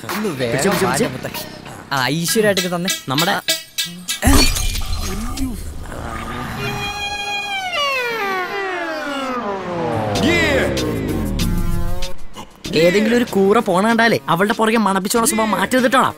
ഐശ്വര്യമായിട്ട് തന്നെ നമ്മുടെ ഏതെങ്കിലും ഒരു കൂറ പോണ കണ്ടാലേ അവളുടെ പുറകെ മണപ്പിച്ചോണ സ്വഭാവം മാറ്റി വന്നിട്ടാണോ?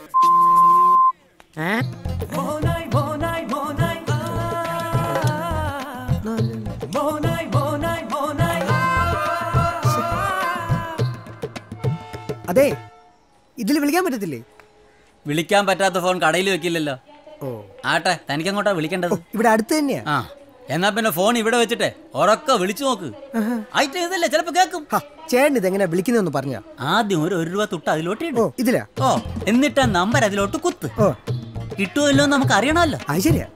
അതെ, ഇതിൽ വിളിക്കാൻ പറ്റത്തില്ലേ? വിളിക്കാൻ പറ്റാത്ത ഫോൺ കടയിൽ വെക്കില്ലല്ലോ. ഓ ആട്ടെ, തനിക്കങ്ങോട്ടാ വിളിക്കേണ്ടത്? ഇവിടെ അടുത്ത് തന്നെയാ. ആ, എന്നാ പിന്നെ ഫോൺ ഇവിടെ വെച്ചിട്ടെ ഉറക്കെ വിളിച്ചു നോക്ക്. ആയിട്ട് ഇതല്ലേ ചിലപ്പോ കേക്കും. ചേട്ടൻ ഇതെങ്ങനെ വിളിക്കുന്നതെന്ന് പറഞ്ഞ ആദ്യം ഒരു രൂപ തൊട്ട് അതിലോട്ട് ഇടും. ഇതിലാ? ഓ, എന്നിട്ട് ആ നമ്പർ അതിലോട്ട് കുത്ത്. കിട്ടുമല്ലോ നമുക്ക് അറിയണമല്ലോ. അത് ശരിയാ.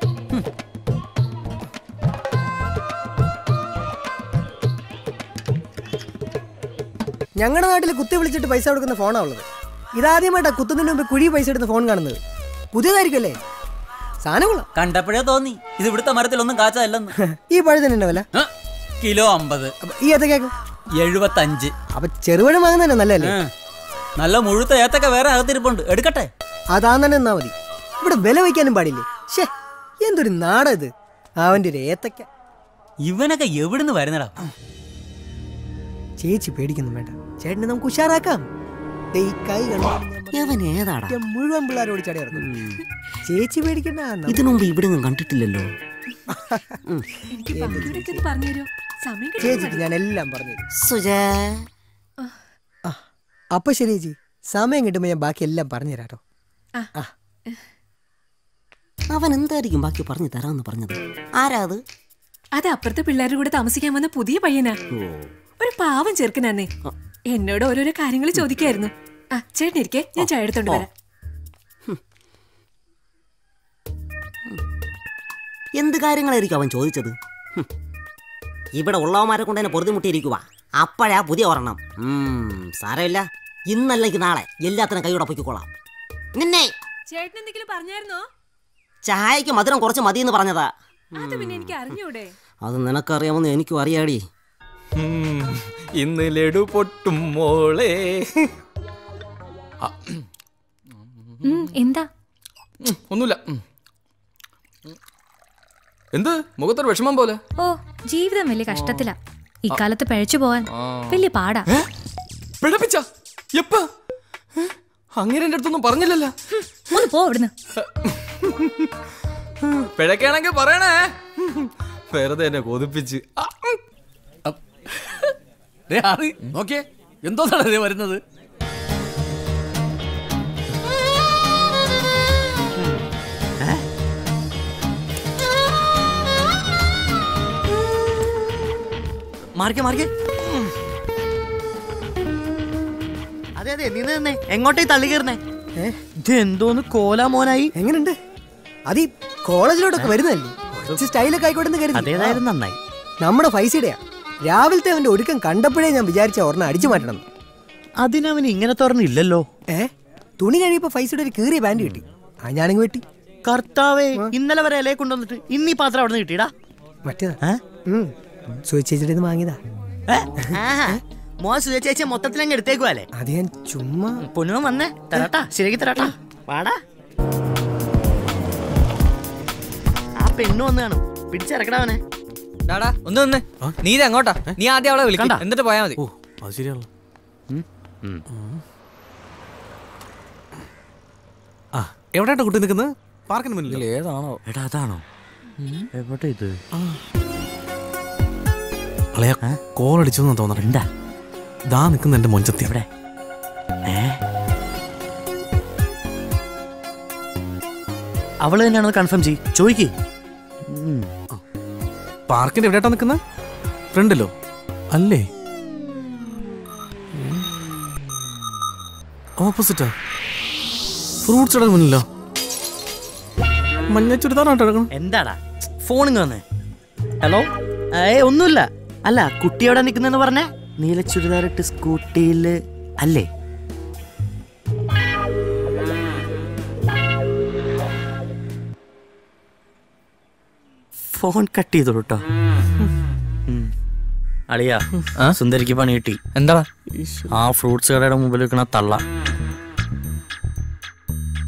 ഞങ്ങളുടെ നാട്ടിൽ കുത്തി വിളിച്ചിട്ട് പൈസ കൊടുക്കുന്ന ഫോണാ ഉള്ളത്. ഇതാദ്യമായിട്ടാ കുത്തുന്നതിന് മുമ്പ് കുഴി പൈസ എടുത്ത ഫോൺ കാണുന്നത്. പുതിയതായിരിക്കും സാധനങ്ങളോ? കണ്ടപ്പോഴേ തോന്നി ഇത് ഇവിടുത്തെ മരത്തിലൊന്നും കാച്ചതല്ലെന്ന്. ഈ പഴുതന്നെ വില കിലോ 50. ഈ ഏത്തക്കേക്ക് 75. അപ്പൊ ചെറുപഴം വാങ്ങുന്നതന്നെ നല്ലല്ലേ? നല്ല മുഴുത്ത ഏത്തക്ക വേറെ അകത്തിരിപ്പുണ്ട്, എടുക്കട്ടെ? അതാ തന്നെ എന്നാ മതി. ഇവിടെ വില വയ്ക്കാനും പാടില്ലേ? ഷേ, എന്തൊരു നാടാ ഇത്. അവന്റെ ഒരു ഏത്തക്ക. ഇവനൊക്കെ എവിടുന്ന് വരുന്നടാ? ചേച്ചി പേടിക്കുന്നു വേണ്ട, ചേട്ടനെ നമുക്ക് ഉഷാറാക്കാം. മുഴുവൻ പിള്ളേരോട് ചടി ഇറക്കും. ചേച്ചി പേടിക്കണ്ട. ഇതിനു മുമ്പ് ഇവിടെ കണ്ടിട്ടില്ലല്ലോ. ചേച്ചിക്ക് ഞാൻ എല്ലാം പറഞ്ഞു. അപ്പൊ ശരി ചേച്ചി, സമയം കിട്ടുമ്പോ ഞാൻ ബാക്കി എല്ലാം പറഞ്ഞു തരാട്ടോ. അവൻ എന്തായിരിക്കും ബാക്കി പറഞ്ഞു തരാമെന്ന് പറഞ്ഞത്? ആരാ അത്? അത് അപ്പുറത്തെ പിള്ളേരുടെ കൂടെ താമസിക്കാൻ വന്ന പുതിയ പയ്യനാ. ഒരു പാവം ചെറുക്കനാന്നേ. എന്നോട് ഓരോരോ കാര്യങ്ങൾ ചോദിക്കായിരുന്നു. ചേട്ടൻ ഇരിക്കെ, ഞാൻ ചായ എടുത്തോണ്ട് വരാം. എന്ത് കാര്യങ്ങളായിരിക്കും അവൻ ചോദിച്ചത്? ഇവിടെ ഉള്ളവന്മാരെ കൊണ്ട് തന്നെ പൊറുതിമുട്ടിയിരിക്കുക. അപ്പോഴാ പുതിയ ഒരെണ്ണം. സാരമില്ല, ഇന്നല്ലെങ്കിൽ നാളെ എല്ലാത്തിനും കൈയോടെ പൊയ്ക്കൊള്ളാം. നിന്നെ ചേട്ടൻ എന്തെങ്കിലും പറഞ്ഞായിരുന്നോ? ചായക്ക് മധുരം കുറച്ച് മതിയെന്ന് പറഞ്ഞതാ. അത് പിന്നെ എനിക്ക് അറിഞ്ഞൂടെ? അത് നിനക്കറിയാമെന്ന് എനിക്കും അറിയാടി. ഇന്ന് ലഡു പൊട്ടും മോളെ. എന്താ? ഒന്നുമില്ല. എന്ത് മുഖത്തൊരു വിഷമം പോലെ? ഓ, ജീവിതം വലിയ കഷ്ടത്തിലാ. ഇക്കാലത്ത് പഴച്ചു പോവാൻ വലിയ പാടാ. പിഴപ്പിച്ച എപ്പ? അങ്ങനെ എന്റെ അടുത്തൊന്നും പറഞ്ഞില്ലല്ലോ. ഒന്ന് പോ ഇവിടുന്ന്. പിഴക്കാണെങ്കിൽ പറയണേ, വെറുതെ എന്നെ കൊതിപ്പിച്ച്. നോക്കിയേ, എന്തോ വരുന്നത്. മാറിക്കേ മാറിക്കേ. അതെ അതെ, നീ തന്നെ എങ്ങോട്ടേ തള്ളി കയറുന്നേ? ഇത് എന്തോന്ന് കോലാ മോനായി. എങ്ങനെയുണ്ട്? അത് കോളേജിലോട്ടൊക്കെ വരുന്നല്ലേ, സ്റ്റൈലൊക്കെ ആയിക്കോട്ടെന്ന് കരുതി. അതേതായാലും നന്നായി. നമ്മുടെ പൈസയുടെയാ. രാവിലത്തെ അവന്റെ ഒരുക്കം കണ്ടപ്പോഴേ ഞാൻ വിചാരിച്ച ഒരെണ്ണം അടിച്ചു മാറ്റണം. അതിനവന് ഇങ്ങനെ തുറന്നില്ലല്ലോ. തുണി കഴിയപ്പോ പൈസയുടെ ഒരു കീറിയ ബാൻഡ് കിട്ടി. ഞാനിങ്ങ് വെട്ടി. കർത്താവേ, ഇന്നലെ വരെ ഇലയെ കൊണ്ടുവന്നിട്ട് ഇന്നീ പാത്രം അവിടെ നിന്ന് കിട്ടിയടാ. മറ്റേതാ സുചേച്ചിയുടെ വാങ്ങിയതാ. മോൻ സുചേച്ചിയെ മൊത്തത്തിലങ്ങ് എടുത്തേക്കുവല്ലേ? അത് ഞാൻ ചുമ്മാ. പൊന്നു വന്നേ, തരാട്ടാ, ശരിയാക്കി തരാട്ടാ. വാടാ. ആ പെണ്ണു വന്ന് കാണും, പിടിച്ചിറക്കടാവനെ. ഒന്ന് വന്നേ. നീ ഇത് എങ്ങോട്ടാ? നീ ആദ്യം അവളെ വിളിക്കണ്ട, എന്നിട്ട് പോയാ മതി. ഓ, അത് ശരിയാണല്ലോ. എവിടെയാട്ടോ കുട്ടി നിൽക്കുന്നത്? പാർക്കിന് മുന്നിൽ. ഏതാണോ? എടാ അതാണോ? എവിടെ ഇത്? അളയാ, കോൾ അടിച്ചു തോന്നണം. എന്താ ദാ നിൽക്കുന്ന എന്റെ മൊഞ്ചത്തി. എവിടെ? അവള് തന്നെയാണെന്ന് കൺഫേം ചെയ്യ്, ചോദിക്ക്. പാർക്കിന്റെ എവിടെയാട്ടാ നിൽക്കുന്നത്? ഫ്രണ്ടിലോ? അല്ലേ, ഓപ്പോസിറ്റാ. ഫ്രൂട്ട്സ് ഇടാൻ മുന്നിലോ? മഞ്ഞ ചുരിദാറാട്ടോ എടുക്കണം. എന്താടാ ഫോണിങ് വന്നേ? ഹലോ, ഒന്നുമില്ല. അല്ല, കുട്ടി എവിടെ നിൽക്കുന്നെന്ന് പറഞ്ഞേ? നീല ചുരിദാറിട്ട് സ്കൂട്ടിയില് അല്ലേ? ഫോൺ കട്ട് ചെയ്തോളൂ കേട്ടോ. അളിയാ, സുന്ദരിക്ക് പണി കിട്ടി. എന്താ? ആ ഫ്രൂട്ട്സ് കടയുടെ മുമ്പിൽ വെക്കണ തള്ള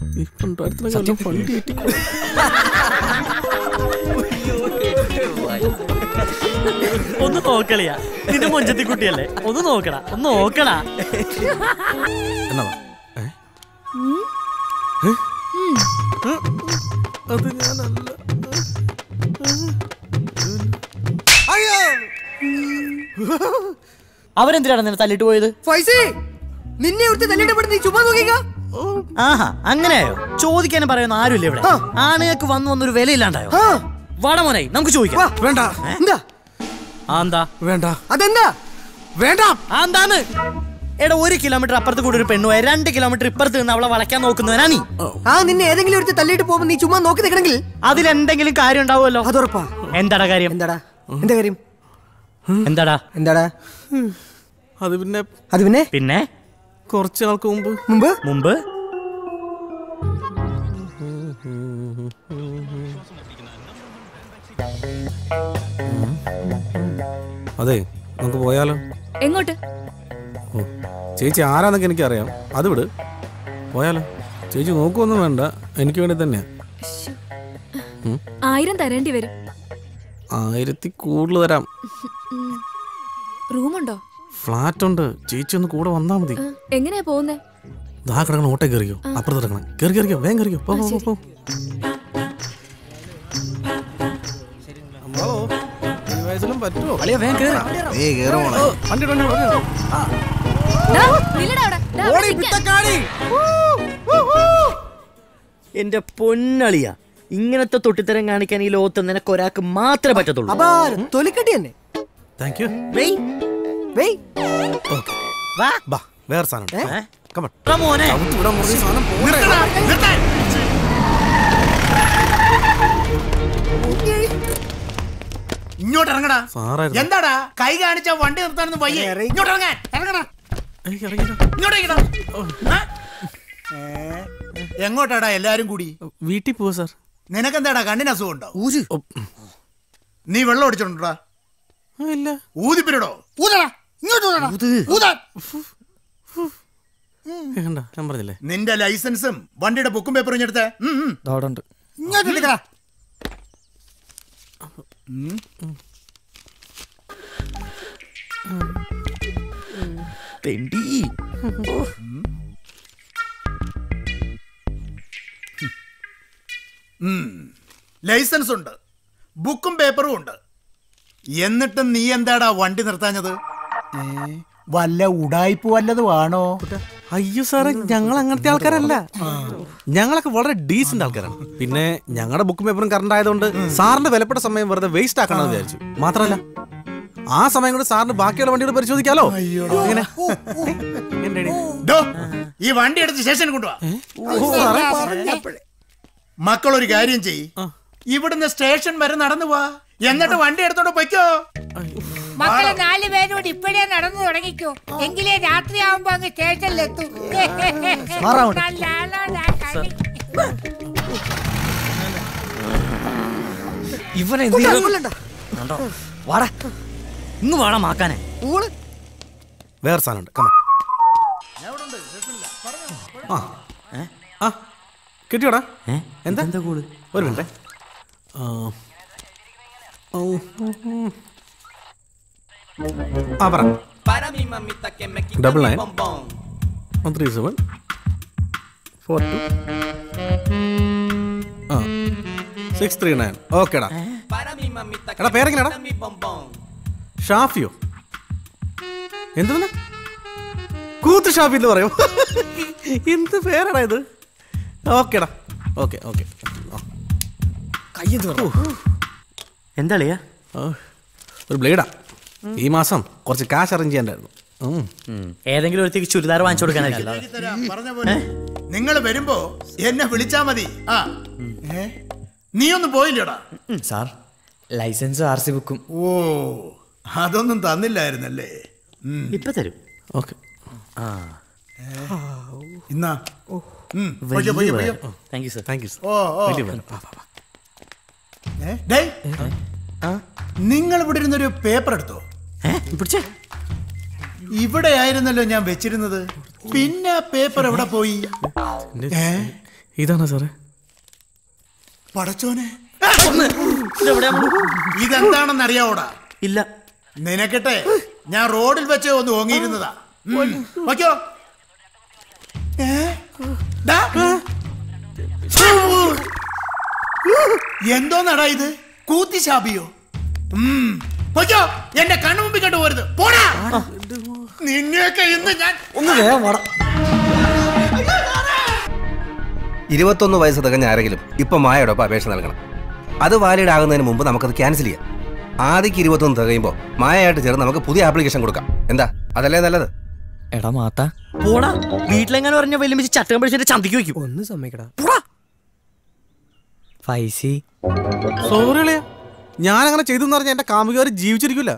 ഒന്ന് നോക്കളിയാ, നിന്റെ മൊഞ്ചത്തി കുട്ടിയല്ലേ, ഒന്ന് നോക്കടാ, ഒന്ന് നോക്കടാ. അവരെന്തിനാണ് നിന്നെ തല്ലിട്ട് പോയത്? നിന്നെ നീ ചുമ്മാ നോക്കിക്ക. ആഹാ, അങ്ങനെയായോ? ചോദിക്കാനും പറയുന്ന ആരുമില്ല ഇവിടെ. ആണുങ്ങൾക്ക് വന്നൊരു വിലയില്ലാണ്ടായോ? വടമോനെ, നമുക്ക് ചോദിക്കാം. വേണ്ട. എന്താ? എന്താ വേണ്ട? അതെന്താ വേണ്ട? എന്താന്ന്? എടാ, 1 കിലോമീറ്റർ അപ്പുറത്ത് കൂടി ഒരു പെണ്ണുപോയ 2 കിലോമീറ്റർ ഇപ്പുറത്ത് നിന്ന് അവളെ വളയ്ക്കാൻ നോക്കുന്നവനാ നീ. നിന്നെ ഏതെങ്കിലും ഒരു തല്ലിട്ട് പോകുമ്പോ നീ ചുമ്മാ നോക്കി നിൽക്കണമെങ്കിൽ അതിലെന്തെങ്കിലും കാര്യം ഉണ്ടാവുമല്ലോ. അതുറപ്പാ. എന്താടാ കാര്യം? എന്താടാ എന്താ കാര്യം? എന്താടാ എന്താടാ? അത് പിന്നെ പിന്നെ കുറച്ച് നാൾക്ക് മുമ്പ് അതെ, നമുക്ക് പോയാലോ? എങ്ങോട്ട്? ചേച്ചി ആരാന്നൊക്കെ എനിക്കറിയാം, അത് വിട്. പോയാലോ? ചേച്ചി നോക്കുവൊന്നും വേണ്ട, എനിക്ക് വേണ്ടി തന്നെയാ. 1000 തരേണ്ടി വരും. 1000 കൂടുതൽ തരാം. റൂമുണ്ടോ? ഫ്ലാറ്റ് ഉണ്ട്. ചേച്ചി ഒന്ന് കൂടെ വന്നാ മതി. എങ്ങനെയാ പോകുന്നേ? ദാ കിടക്കണം, ഓട്ടേ കയറിയോ, അപ്പുറത്ത് കിടക്കണം. കയറിയോ, വേഗം കയറിയോ. പോ. പറ്റുമോ? എന്റെ പൊന്നളിയ, ഇങ്ങനത്തെ തൊട്ടിത്തരം കാണിക്കാൻ ഈ ലോകത്ത് നിനക്ക് ഒരാൾക്ക് മാത്രമേ പറ്റത്തുള്ളൂ. തൊലിക്കട്ടി തന്നെ. Thank you. വേറെ സാധനം. ഇങ്ങോട്ട് ഇറങ്ങടാ. എന്താടാ കൈ കാണിച്ച വണ്ടി നിർത്താനൊന്നും വയ്യേ? ഇങ്ങോട്ട് ഇറങ്ങാൻ. എങ്ങോട്ടാടാ എല്ലാരും കൂടി? വീട്ടിൽ പോവാ സാർ. നിനക്കെന്താടാ കണ്ണിന് അസുഖം ഉണ്ടോ? നീ വെള്ളം അടിച്ചോണ്ടാ? ഇല്ല. ഊതിപ്പിരടോ? ഊതടാ, ഇങ്ങോട്ട് ഊതാ. ഞാൻ പറഞ്ഞില്ലേ, നിന്റെ ലൈസൻസും വണ്ടിയുടെ ബുക്കും പേപ്പറും ഇങ്ങെടുത്തേ. ഇങ്ങോട്ട് എടുക്കടാ. ലൈസൻസ് ഉണ്ട്, ബുക്കും പേപ്പറും ഉണ്ട്. എന്നിട്ടും നീ എന്താടാ വണ്ടി നിർത്താഞ്ഞത്? വല്ല ഉടായ്പ വല്ലതുമാണോ? അയ്യോ സാറേ, ഞങ്ങൾ അങ്ങനത്തെ ആൾക്കാരല്ല. ഞങ്ങളൊക്കെ വളരെ ഡീസന്റ് ആൾക്കാരാണ്. പിന്നെ ഞങ്ങളുടെ ബുക്കും പേപ്പറും കറണ്ട് ആയതുകൊണ്ട് സാറിന്റെ വിലപ്പെട്ട സമയം വെറുതെ വേസ്റ്റ് ആക്കണമെന്ന് വിചാരിച്ചു. മാത്രമല്ല ആ സമയം കൊണ്ട് സാറിന് ബാക്കിയുള്ള വണ്ടിയോട് പരിശോധിക്കാലോ. ഈ വണ്ടി എടുത്ത് സ്റ്റേഷനിൽ കൊണ്ടുവാ. മക്കളൊരു കാര്യം ചെയ്യ്, ഇവിടുന്ന് സ്റ്റേഷൻ വരെ നടന്നു പോവാ, എന്നിട്ട് വണ്ടി എടുത്തോണ്ട് പൊയ്ക്കോ. മക്കളെ 4 പേരോട് ഇപ്പോഴേ നടന്നു തുടങ്ങിക്കോ, എങ്കിലേ രാത്രിയാവുമ്പോ അങ്ങ് സ്റ്റേഷനിലെത്തൂ. ഇവനെ ഇങ്ങ് വേണം ആക്കാനെ. വേറെ സാധനം കിട്ടിയോടാ? എന്താ കൂട്? ഒരു മിനിറ്റ്. 993742 ഓക്കേടാ. എടാ പേരെങ്ങനെയാടാ? ഷാഫിയോ? എന്താണ്? കൂത്ത് ഷാഫി എന്ന് പറയോ? എന്ത് പേരാടാ ഇത്? ഓക്കേടാ, ഓക്കെ. എന്താ ഒരു ബ്ലേഡാ. ഈ മാസം കുറച്ച് കാശ് അറേഞ്ച് ചെയ്യണ്ടായിരുന്നു. ഏതെങ്കിലും ഒരു ചുരിദാർ വാങ്ങിച്ചു കൊടുക്കാനായിരിക്കും. നിങ്ങൾ വരുമ്പോ എന്നെ വിളിച്ചാ മതി. നീ ഒന്നും പോയില്ലടാ സാർ? ലൈസൻസും RC ബുക്കും. ഓ, അതൊന്നും തന്നില്ലായിരുന്നല്ലേ? ഇപ്പൊ തരും. ഓക്കെ. ഇന്നാ താങ്ക് യു സർ. നിങ്ങൾ ഇവിടെ ഇരുന്നൊരു പേപ്പർ എടുത്തോ? ഇവിടെ ആയിരുന്നല്ലോ ഞാൻ വെച്ചിരുന്നത്. പിന്നെ പേപ്പർ എവിടെ പോയി? ഇതാണ് സാറേ. പടച്ചോനെ, ഇതെന്താണെന്ന് അറിയാവോടാ? ഇല്ല. നിനക്കട്ടെ, ഞാൻ റോഡിൽ വെച്ച് ഒന്ന് ഓങ്ങിയിരുന്നതാ. നോക്കിയോ? എന്തോന്നടാ ഇത്? കൂത്തിശാപിയോ? പൊയ്ക്കോ, എന്റെ കണ്ണു മുമ്പിൽ കണ്ടു പോരുത്. പോടാ, നിന്നെയൊക്കെ ഇന്ന് ഞാൻ ഒന്ന് വേഗം വാടാ. 21 വയസ്സ് തികഞ്ഞ ആരെങ്കിലും ഇപ്പൊ മായയോടൊപ്പം അപേക്ഷ നൽകണം. അത് വാലിഡ് ആകുന്നതിന് മുമ്പ് നമുക്കത് ക്യാൻസൽ ചെയ്യാം. ആദ്യക്ക് 21 തികയുമ്പോൾ മായയായിട്ട് ചേർന്ന് നമുക്ക് പുതിയ ആപ്ലിക്കേഷൻ കൊടുക്കാം. എന്താ, അതല്ലേ നല്ലത്? എടാ മാത്ത പോടാ, വീട്ടിലെങ്ങനെ പറഞ്ഞ വെല്ലുമിച്ച് ചട്ടകം പിടിച്ചിട്ട് ചന്തിക്ക് വെക്കും. ഒന്ന് സമ്മതിക്കടാ. ഫൈസി സോറിയ, ഞാൻ അങ്ങനെ ചെയ്തെന്ന് പറഞ്ഞാൽ എന്റെ കാമുകാർ ജീവിച്ചിരിക്കില്ല.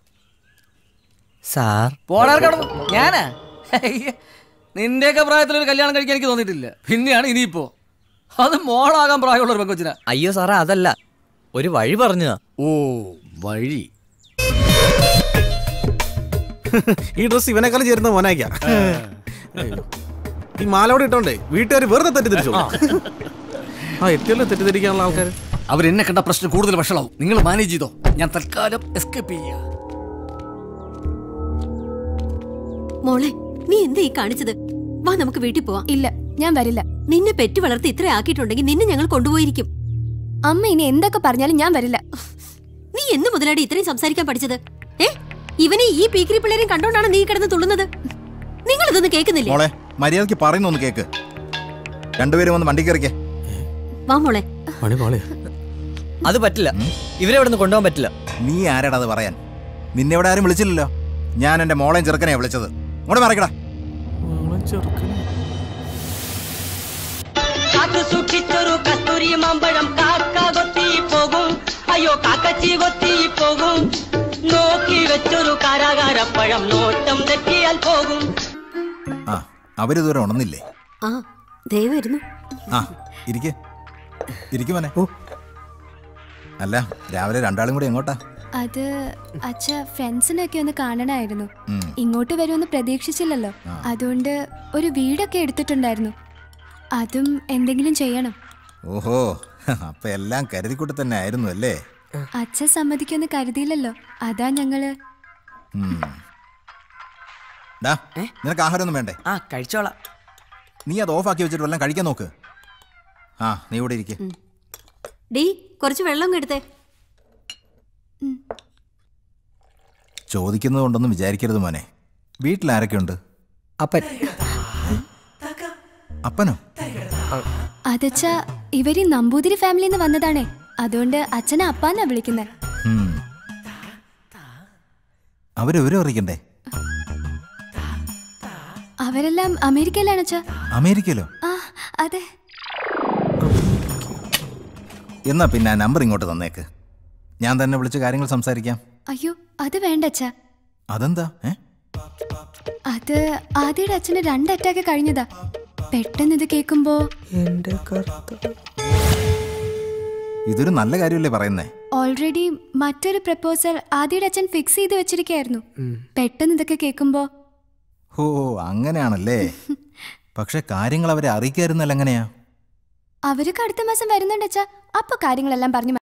സാർ പോടാ കടന്നു. ഞാനാ നിന്റെയൊക്കെ പ്രായത്തിലൊരു കല്യാണം കഴിക്കാൻ എനിക്ക് തോന്നിയിട്ടില്ല. പിന്നെയാണ് ഇനിയിപ്പോ അത് മോളാകാൻ പ്രായമുള്ള ഒരു പെങ്കൊച്ചിനാ. അയ്യോ സാറേ, അതല്ല, ഒരു വഴി പറഞ്ഞതാ. ഓ, വഴി. ഈ ഡ്രസ് ഇവനെക്കാളും ചേരുന്ന മോനായിക്കാ. ഈ മാലോടെ ഇട്ടോണ്ടേ വീട്ടുകാർ വെറുതെ തെറ്റിദ്ധരിച്ചു. ആ എത്തിയല്ലോ തെറ്റിദ്ധരിക്കാനുള്ള ആൾക്കാർ. അവരെന്നെ കണ്ട പ്രശ്നം കൂടുതൽ വഷളാവും. നിങ്ങൾ മാനേജ് ചെയ്തോ, ഞാൻ തൽക്കാലം എസ്കേപ്പ് ചെയ്യാ. മോളെ, നീ എന്താ ഈ കാണിച്ചത്? വാ, നമുക്ക് വീട്ടിൽ പോവാം. ഇല്ല, ഞാൻ വരില്ല. നിന്നെ പെറ്റ് വളർത്തി ഇത്ര ആക്കിയിട്ടുണ്ടെങ്കിൽ നിന്നെ ഞങ്ങൾ കൊണ്ടുപോയിരിക്കും. അമ്മ ഇനി എന്തൊക്കെ പറഞ്ഞാലും ഞാൻ വരില്ല. നീ എന്ന് മുതലാടി ഇത്രയും സംസാരിക്കാൻ പഠിച്ചത്? ഇവനെ ഈ പീക്കിരി പിള്ളേരെയും കണ്ടോണ്ടാണ് നീ കിടന്ന് തുള്ളുന്നത്. നിങ്ങൾ ഇതൊന്നും കേൾക്കുന്നില്ലേ? മോളെ, മര്യാദക്ക് പറയുന്നൊന്ന് കേക്ക്. രണ്ടുപേരും വന്ന് വണ്ടി കയറിക്കേ. വാ മോളെ. അത് പറ്റില്ല, ഇവരെ ഇവിടെ നിന്ന് കൊണ്ടുപോകാൻ പറ്റില്ല. നീ ആരാടാ അത് പറയാൻ? നിന്നെ ഇവിടെ ആരും വിളിച്ചില്ലല്ലോ. ഞാൻ എന്റെ മോളെയും ചെറുക്കനെയാ വിളിച്ചത്. ഇങ്ങോട്ട് മറിക്കടാ. കസ്തൂരി മാമ്പഴം കാക്ക കൊത്തി പോകും, അയ്യോ കാക്കച്ചി കൊത്തി പോകും. നോക്കി വെച്ചൊരു കാരാകാരപ്പഴം നോട്ടം തെറ്റിയാൽ പോകും. ആ, അവരിതുവരെ ഉണർന്നില്ലേ? ആ, ദയവായിരുന്നു. ആ, ഇരിക്കുമോനെ. അല്ല, രാവിലെ രണ്ടാളും കൂടി എങ്ങോട്ടാ? അത് അച്ഛ ഫ്രണ്ട്സിനൊക്കെ ഒന്ന് കാണണമായിരുന്നു. ഇങ്ങോട്ട് വരുമെന്ന് പ്രതീക്ഷിച്ചില്ലല്ലോ. അതുകൊണ്ട് ഒരു വീടൊക്കെ എടുത്തിട്ടുണ്ടായിരുന്നു. അതും എന്തെങ്കിലും ചെയ്യണം. ഓഹോ, അപ്പൊ എല്ലാം കരുതിക്കൂട്ടി തന്നെ ആയിരുന്നു അല്ലേ? അച്ഛൻ സമ്മതിക്കൊന്ന് കരുതിയില്ലല്ലോ, അതാ ഞങ്ങള്. നിനക്ക് ആഹാരമൊന്നും വേണ്ടേ? ആ, കഴിച്ചോളാം. നീ അത് ഓഫാക്കി വെച്ചിട്ട് വല്ലതും കഴിക്കാൻ നോക്ക്. ആ, നീ ഇവിടെ ഇരിക്കേ. ഡീ, കുറച്ച് വെള്ളം എടുത്തേ. ചോദിക്കുന്നത് കൊണ്ടൊന്നും വിചാരിക്കരുത് മോനെ. വീട്ടിൽ ആരൊക്കെയുണ്ട്? അപ്പനോ? അതച്ഛ, ഇവര് നമ്പൂതിരി ഫാമിലിന്ന് വന്നതാണേ. അതുകൊണ്ട് അച്ഛനെ അപ്പാന്നാ വിളിക്കുന്നത്. അവരെ വിവരം അറിയിക്കണ്ടേ? അവരെല്ലാം അമേരിക്കയിലാണ് അച്ഛാ. അമേരിക്കയിലോ? ആ, അതെ. എന്നാ പിന്നെ ആ നമ്പർ ഇങ്ങോട്ട് തന്നേക്ക്. ഞാൻ തന്നെ വിളിച്ച് കാര്യങ്ങൾ സംസാരിക്കാം. അയ്യോ, അത് വേണ്ട അച്ഛാ. അതെന്താ? അത് ആദ്യയുടെ അച്ഛന് 2 അറ്റാക്ക് കഴിഞ്ഞതാ. പെട്ടെന്ന് ഇത് കേൾക്കുമ്പോ ഇതൊരു നല്ല കാര്യമല്ലേ പറയുന്നേ? ഓൾറെഡി മറ്റൊരു പ്രപ്പോസൽ ആദ്യയുടെ അച്ഛൻ ഫിക്സ് ചെയ്ത് വെച്ചിരിക്കായിരുന്നു. പെട്ടെന്ന് ഇതൊക്കെ കേൾക്കുമ്പോ. ഓ, അങ്ങനെയാണല്ലേ. പക്ഷെ കാര്യങ്ങൾ അവരെ അറിയിക്കായിരുന്നല്ല. എങ്ങനെയാ? അവർക്ക് അടുത്ത മാസം വരുന്നുണ്ട് അച്ഛാ. അപ്പൊ കാര്യങ്ങളെല്ലാം പറഞ്ഞു